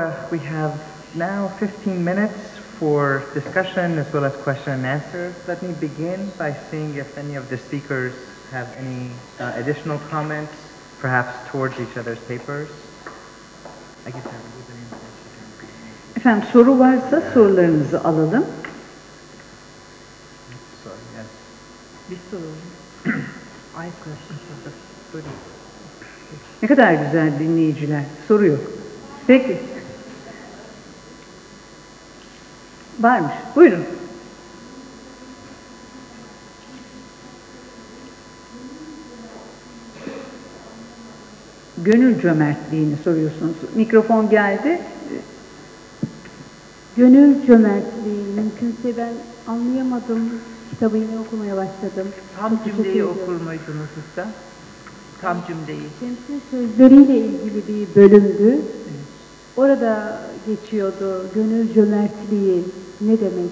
we have now 15 minutes for discussion as well as question and answer. Let me begin by seeing if any of the speakers have any additional comments, perhaps towards each other's papers. Efendim soru varsa sorularınızı alalım. Bir soru. Ne kadar güzel dinleyiciler. Soru yok. Peki. Varmış. Buyurun. Gönül cömertliğini soruyorsunuz. Mikrofon geldi. Gönül cömertliği mümkünse ben anlayamadım. Kitabı yine okumaya başladım. Tam cümleyi okur muydunuz lütfen? Tam cümleyi. Şems'in sözleriyle ilgili bir bölümdü. Orada geçiyordu. Gönül cömertliği ne demek?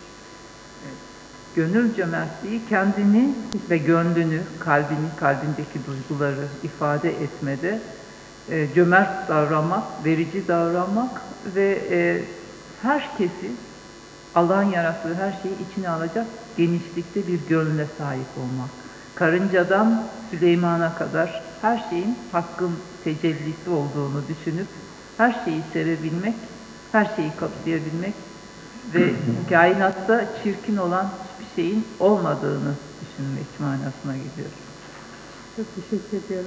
Gönül cömertliği kendini ve gönlünü, kalbini, kalbindeki duyguları ifade etmede cömert davranmak, verici davranmak ve herkesi, Allah'ın yarattığı her şeyi içine alacak genişlikte bir gönle sahip olmak. Karıncadan Süleyman'a kadar her şeyin hakkın tecellisi olduğunu düşünüp her şeyi sevebilmek, her şeyi kapsayabilmek ve kainatta çirkin olan hiçbir şeyin olmadığını düşünmek manasına geliyor. Çok teşekkür ediyorum.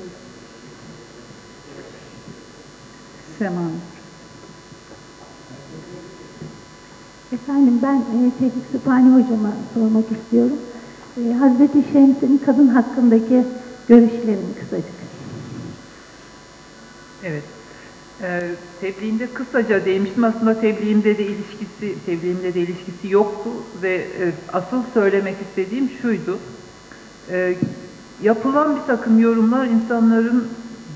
Seman. Efendim ben Tevfik Sübhani Hocama sormak istiyorum. Hazreti Şems'in kadın hakkındaki görüşlerini kısacık. Evet. Tebliğinde kısaca değmiştim. Aslında tebliğimde de ilişkisi yoktu ve asıl söylemek istediğim şuydu. Yapılan bir takım yorumlar insanların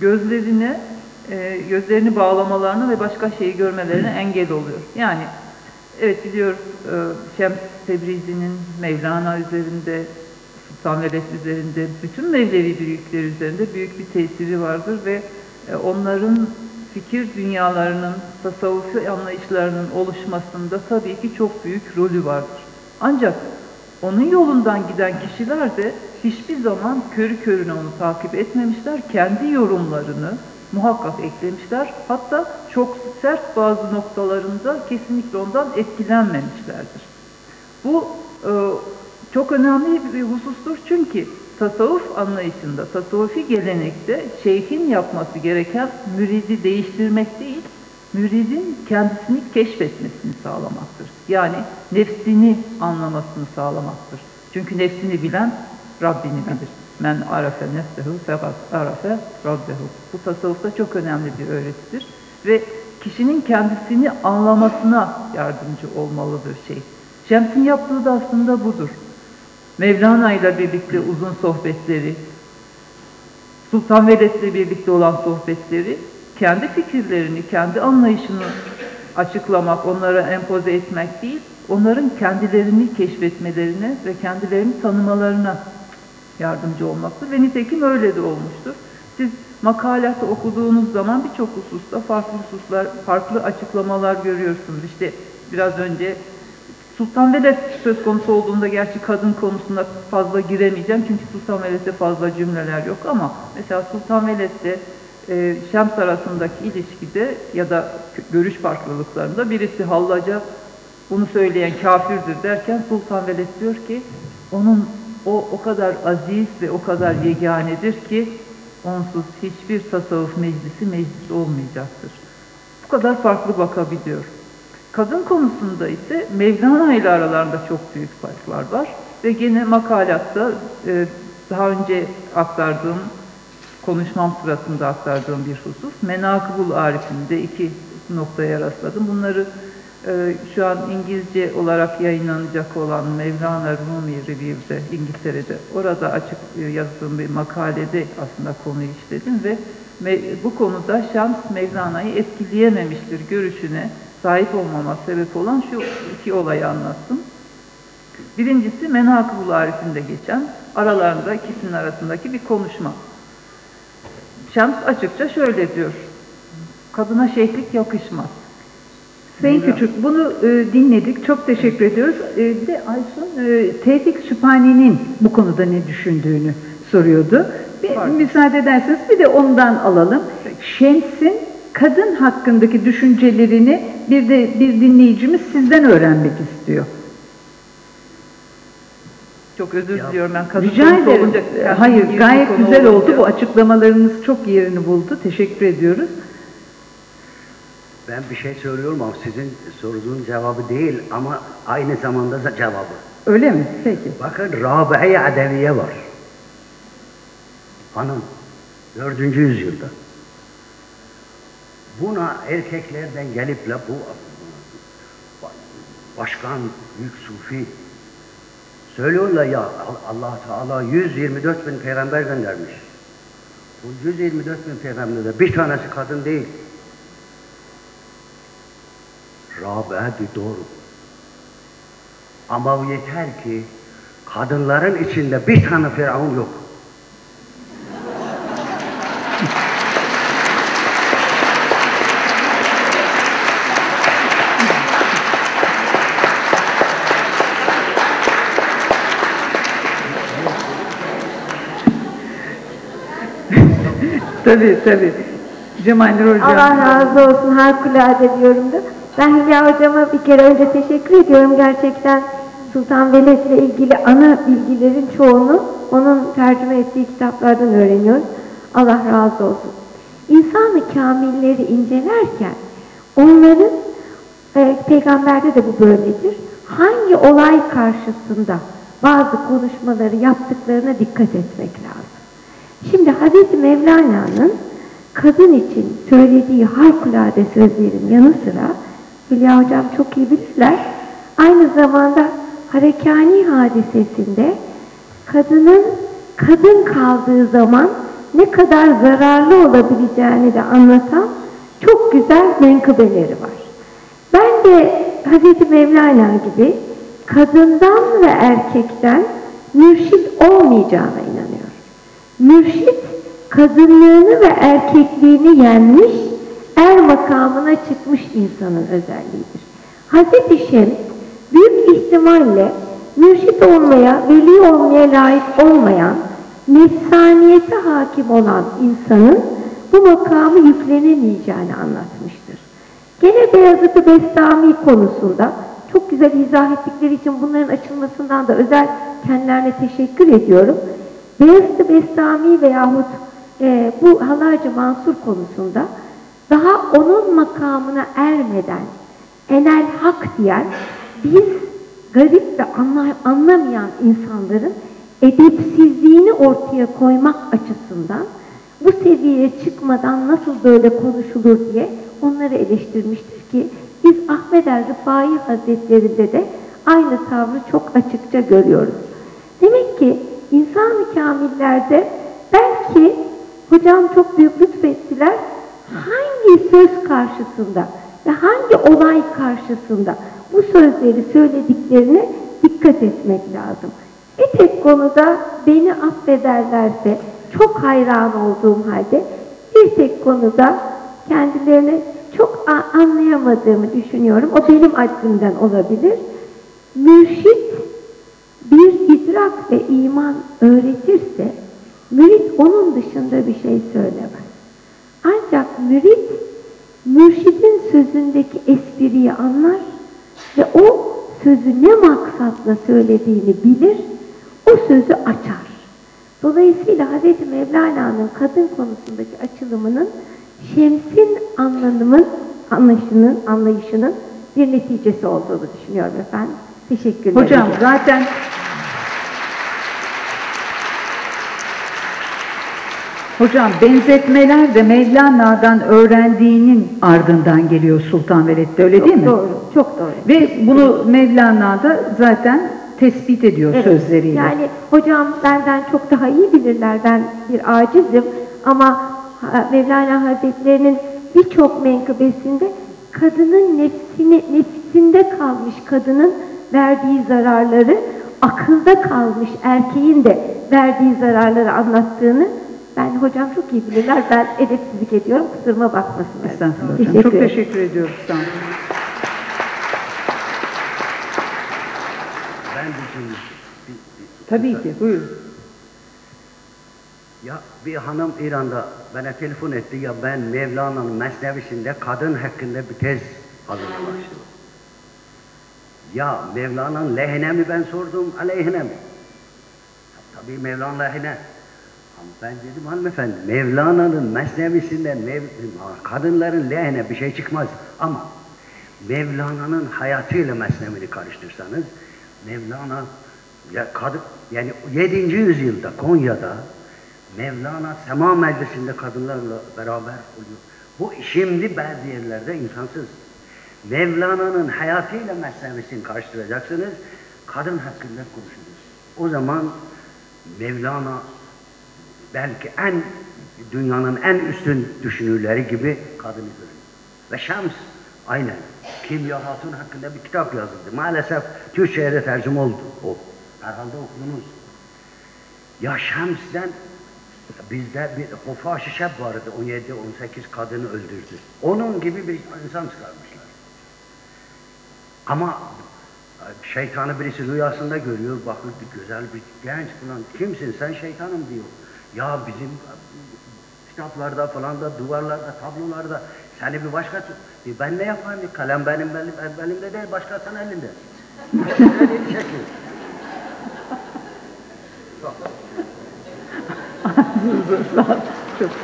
gözlerini bağlamalarına ve başka şeyi görmelerine engel oluyor. Yani evet biliyoruz Şems Tebrizi'nin Mevlana üzerinde, Sultan Veled üzerinde, bütün Mevlevi büyükler üzerinde büyük bir tesiri vardır ve onların fikir dünyalarının, tasavvufi anlayışlarının oluşmasında tabii ki çok büyük rolü vardır. Ancak onun yolundan giden kişiler de hiçbir zaman körü körüne onu takip etmemişler, kendi yorumlarını muhakkak eklemişler. Hatta çok sert bazı noktalarında kesinlikle ondan etkilenmemişlerdir. Bu çok önemli bir husustur çünkü tasavvuf anlayışında, tasavvufi gelenekte şeyhin yapması gereken müridi değiştirmek değil, müridin kendisini keşfetmesini sağlamaktır. Yani nefsini anlamasını sağlamaktır. Çünkü nefsini bilen Rabbini bilir. Men arafe nefsehu fekat arafe rabbehu. Bu tasavvufta çok önemli bir öğretidir. Ve kişinin kendisini anlamasına yardımcı olmalıdır şey. Şems'in yaptığı da aslında budur. Mevlana ile birlikte uzun sohbetleri, Sultan Veled'le birlikte olan sohbetleri, kendi fikirlerini, kendi anlayışını açıklamak, onlara empoze etmek değil, onların kendilerini keşfetmelerine ve kendilerini tanımalarına yardımcı olmaktır. Ve nitekim öyle de olmuştur. Siz makalatı okuduğunuz zaman birçok hususta farklı açıklamalar görüyorsunuz. İşte biraz önce Sultan Veled söz konusu olduğunda gerçi kadın konusunda fazla giremeyeceğim çünkü Sultan Veled'de fazla cümleler yok ama mesela Sultan Veled'de Şems arasındaki ilişkide ya da görüş farklılıklarında birisi hallaca bunu söyleyen kafirdir derken Sultan Veled diyor ki o kadar aziz ve o kadar yeganedir ki onsuz hiçbir tasavvuf meclisi olmayacaktır. Bu kadar farklı bakabiliyor. Kadın konusunda ise Mevlana ile aralarında çok büyük farklar var ve gene makalatta daha önce konuşmam sırasında aktardığım bir husus. Menakıb-ül Arif'inde 2 noktaya rastladım. Bunları şu an İngilizce olarak yayınlanacak olan Mevlana Rumi Review'de İngiltere'de orada açık yazdığım bir makalede aslında konuyu işledim ve bu konuda Şems Mevlana'yı etkileyememiştir görüşüne sahip olmama sebep olan şu 2 olayı anlattım. Birincisi Menakıb-ül Arif'inde geçen aralarında ikisinin arasındaki bir konuşma. Şems açıkça şöyle diyor. Kadına şeyhlik yakışmaz. Sayın Küçük, bunu dinledik. Çok teşekkür ediyoruz. Bir de Aysun, Tevfik Sübhani'nin bu konuda ne düşündüğünü soruyordu. Müsaade ederseniz bir de ondan alalım. Şems'in kadın hakkındaki düşüncelerini bir dinleyicimiz sizden öğrenmek istiyor. Çok özür diliyorum, ben kadın Rica konusu ederim. olunca... Hayır, gayet güzel oldu. Bu açıklamalarınız çok yerini buldu. Teşekkür ediyoruz. Ben bir şey söylüyorum ama sizin sorduğunuz cevabı değil ama aynı zamanda da cevabı. Öyle mi? Peki. Bakın Rabi'ye Adeviye var. Hanım. 4. yüzyılda. Buna erkeklerden gelip de bu başkan, büyük sufi söylüyorlar ya Allah Teala 124 bin peygamber göndermiş. Bu 124 bin peygamberde bir tanesi kadın değil. Rabi'di doğru. Ama yeter ki kadınların içinde bir tane Firavun yok. Tabii. Cemal Hocam. Allah razı olsun, harikulade diyorum da. Ben Hülya Hocama bir kere önce teşekkür ediyorum. Gerçekten Sultan Veled ile ilgili ana bilgilerin çoğunu onun tercüme ettiği kitaplardan öğreniyoruz. Allah razı olsun. İnsan-ı kamilleri incelerken onların, peygamberde de bu böyledir, hangi olay karşısında bazı konuşmaları yaptıklarına dikkat etmek lazım. Şimdi Hazreti Mevlana'nın kadın için söylediği harikulade sözlerin yanı sıra, Hülya Hocam çok iyi bilirler, aynı zamanda Harekani hadisesinde kadının kadın kaldığı zaman ne kadar zararlı olabileceğini de anlatan çok güzel menkıbeleri var. Ben de Hazreti Mevlana gibi kadından ve erkekten mürşit olmayacağına inanıyorum. Mürşit, kadınlığını ve erkekliğini yenmiş, er makamına çıkmış insanın özelliğidir. Hazreti Şems, büyük ihtimalle mürşit olmaya, veli olmaya layık olmayan, nefsaniyete hakim olan insanın bu makamı yüklenemeyeceğini anlatmıştır. Gene Beyazıt-ı Bestami konusunda çok güzel izah ettikleri için bunların açılmasından da özel kendilerine teşekkür ediyorum. Beyazıt-ı Bestami veyahut bu Halarcı Mansur konusunda daha onun makamına ermeden enel hak diyen, biz garip ve anlamayan insanların edepsizliğini ortaya koymak açısından bu seviyeye çıkmadan nasıl böyle konuşulur diye onları eleştirmiştir ki biz Ahmed el Rıfai Hazretlerinde de aynı tavrı çok açıkça görüyoruz. Demek ki insan-ı kamillerde belki hocam çok büyük lütfettiler, hangi söz karşısında ve hangi olay karşısında bu sözleri söylediklerine dikkat etmek lazım. Bir tek konuda beni affederlerse çok hayran olduğum halde bir tek konuda kendilerini çok anlayamadığımı düşünüyorum. O benim aczimden olabilir. Mürşit bir idrak ve iman öğretirse mürit onun dışında bir şey söylemez. Ancak mürit mürşidin sözündeki espriyi anlar ve o sözü ne maksatla söylediğini bilir, o sözü açar. Dolayısıyla Hz. Mevlana'nın kadın konusundaki açılımının Şems'in anlayışının bir neticesi olduğunu düşünüyorum efendim. Teşekkür ederim. Hocam zaten benzetmeler de Mevlana'dan öğrendiğinin ardından geliyor Sultan Veled'de, öyle değil mi? Çok doğru, çok doğru. Ve bunu Mevlana'da zaten tespit ediyor sözleriyle. Yani hocam benden çok daha iyi bilirler, ben bir acizim ama Mevlana Hazretleri'nin birçok menkıbesinde kadının nefsinde kalmış kadının verdiği zararları, akılda kalmış erkeğin de verdiği zararları anlattığını ben hocam çok iyi bilirler. Ben edepsizlik ediyorum. Kusuruma bakmasınlar. Estağfurullah hocam. Çok teşekkür ediyoruz. Sağ olun. Efendiciğim, Tabii ki, buyurun. ya bir hanım İran'da bana telefon etti ya ben Mevlana'nın Mesnevisinde kadın hakkında bir tez hazırlamak istiyorum. Ya Mevlana'nın lehine mi ben sordum, aleyhine mi? Tabii Mevlana lehine. Ama ben dedim hanımefendi, Mevlana'nın Mesnevisinden kadınların lehine bir şey çıkmaz. Ama Mevlana'nın hayatıyla Mesnevini karıştırsanız, Mevlana ya kadın, yani 7. yüzyılda Konya'da Mevlana Sema Meclisi'nde kadınlarla beraber oluyor. Bu şimdi bazı yerlerde imkansız. Mevlana'nın hayatıyla Mesnevisini karıştıracaksınız, kadın hakkında konuşuruz. O zaman Mevlana belki dünyanın en üstün düşünürleri gibi kadını görüyor. Ve Şems aynen. Kimya Hatun hakkında bir kitap yazıldı. Maalesef Türkçe'ye de tercüme oldu o. Herhalde okudunuz. Ya Şems'den bizde bir Hofaş-ı Şeb vardı. 17-18 kadını öldürdü. Onun gibi bir insan çıkarmışlar. Ama şeytanı birisi rüyasında görüyor. Bakıyor bir güzel bir genç falan. Kimsin sen şeytanım diyor. Ya bizim kitaplarda falan da duvarlarda, tablolarda seni bir başka ben ne yapayım? Kalem benim elimde değil, başkasının elinde. Öyle bir şekil. Çok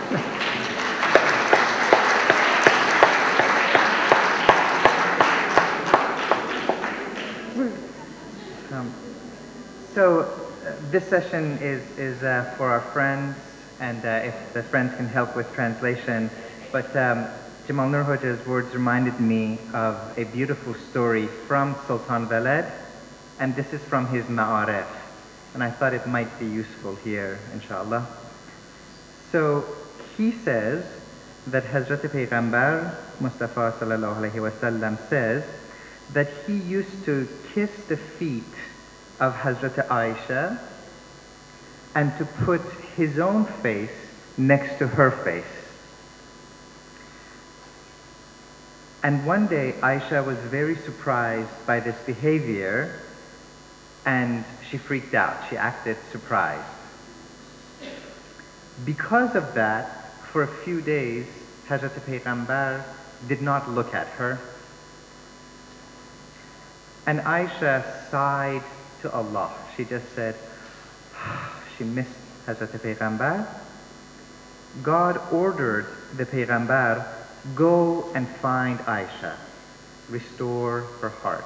This session is for our friends, and if the friends can help with translation. But Jamal Nur Hoja's words reminded me of a beautiful story from Sultan Veled, and this is from his Ma'arif, and I thought it might be useful here, inshallah. So he says that Hazrat Payghambar Mustafa sallallahu alaihi wasallam says that he used to kiss the feet of Hazrat Aisha and to put his own face next to her face. And one day Aisha was very surprised by this behavior and she freaked out. She acted surprised. Because of that, for a few days, Hazrat Payghambar did not look at her. And Aisha sighed to Allah. She just said, she missed Hazrat Payghambar. God ordered the Payghambar, go and find Aisha, restore her heart.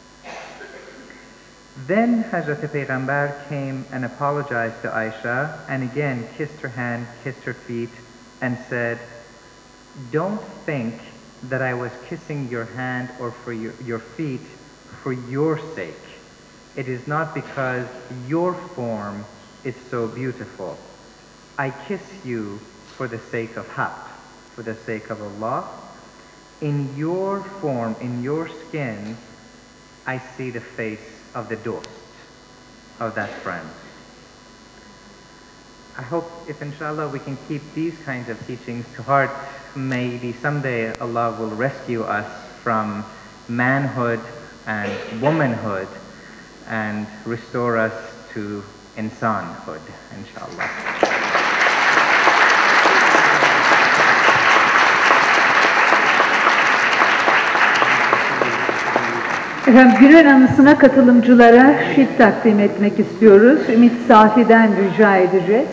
Then Hazrat Payghambar came and apologized to Aisha and again kissed her hand, kissed her feet and said, don't think that I was kissing your hand or for your feet for your sake. It is not because your form is so beautiful. I kiss you for the sake of Haqq, for the sake of Allah. In your form, in your skin, I see the face of the dost, of that friend. I hope if inshallah we can keep these kinds of teachings to heart, maybe someday Allah will rescue us from manhood and womanhood and restore us to insanhood, inshallah. Efendim, günün anısına katılımcılara şiit takdim etmek istiyoruz. Ümit Safi'den rica edeceğiz.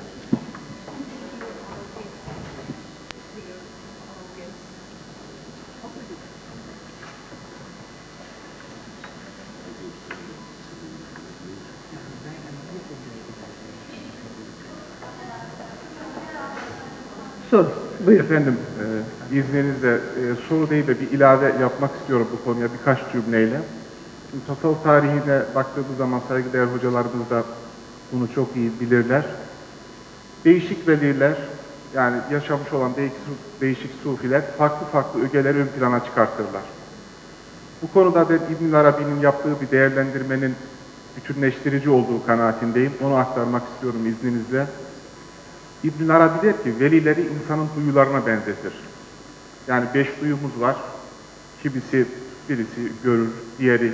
Soru. Buyurun. Efendim, izninizle soru değil de bir ilave yapmak istiyorum bu konuya birkaç cümleyle. Şimdi tasavvuf tarihine baktığımız zaman saygıdeğer hocalarımız da bunu çok iyi bilirler. Değişik veliler, yani yaşamış olan değişik sufiler farklı farklı ögeleri ön plana çıkartırlar. Bu konuda ben İbn Arabi'nin yaptığı bir değerlendirmenin bütünleştirici olduğu kanaatindeyim. Onu aktarmak istiyorum izninizle. İbn Arabi der ki, velileri insanın duyularına benzetir. Yani 5 duyumuz var. Birisi görür, diğeri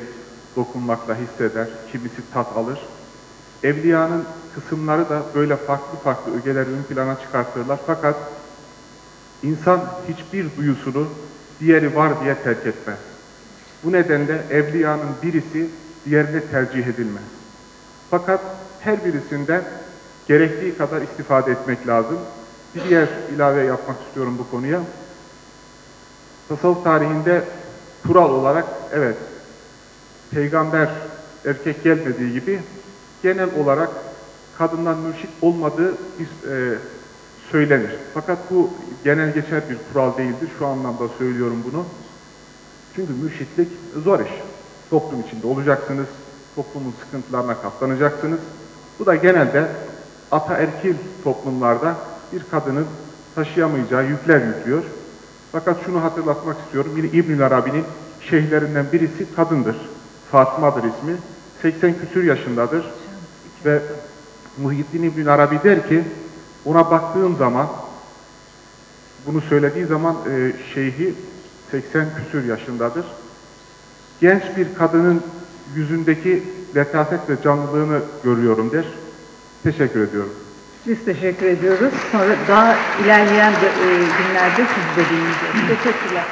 dokunmakla hisseder, kimisi tat alır. Evliyanın kısımları da böyle farklı farklı ögeleri ön plana çıkartırlar. Fakat insan hiçbir duyusunu diğeri var diye terk etmez. Bu nedenle evliyanın birisi diğerine tercih edilmez. Fakat her birisinden gerektiği kadar istifade etmek lazım. Bir diğer ilave yapmak istiyorum bu konuya. Tasavvuf tarihinde kural olarak evet, peygamber erkek gelmediği gibi genel olarak kadından mürşit olmadığı söylenir. Fakat bu genel geçer bir kural değildir. Şu anlamda söylüyorum bunu. Çünkü mürşitlik zor iş. Toplum içinde olacaksınız, toplumun sıkıntılarına katlanacaksınız. Bu da genelde ataerkil toplumlarda bir kadının taşıyamayacağı yükler yüklüyor. Fakat şunu hatırlatmak istiyorum. Yine İbnül Arabi'nin şeyhlerinden birisi kadındır. Fatıma'dır ismi. 80 küsür yaşındadır. Ve Muhyiddin İbnül Arabi der ki, ona baktığım zaman, bunu söylediği zaman şeyhi 80 küsür yaşındadır. Genç bir kadının yüzündeki letafet ve canlılığını görüyorum der. Teşekkür ediyorum. Biz teşekkür ediyoruz. Sonra daha ilerleyen günlerde sizi de dinleyeceğiz. Teşekkürler.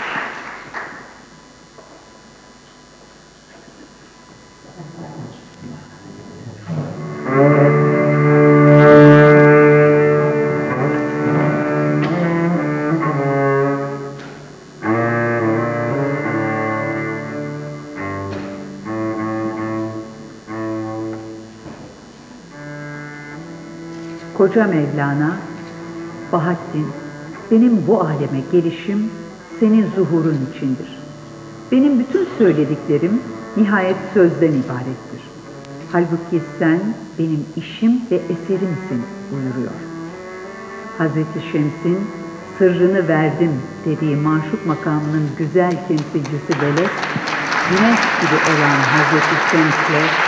Koca Mevlana, Bahattin, benim bu aleme gelişim senin zuhurun içindir. Benim bütün söylediklerim nihayet sözden ibarettir. Halbuki sen benim işim ve eserimsin buyuruyor. Hazreti Şems'in sırrını verdim dediği maşuk makamının güzel temsilcisi Veled, güneş gibi olan Hazreti Şems'le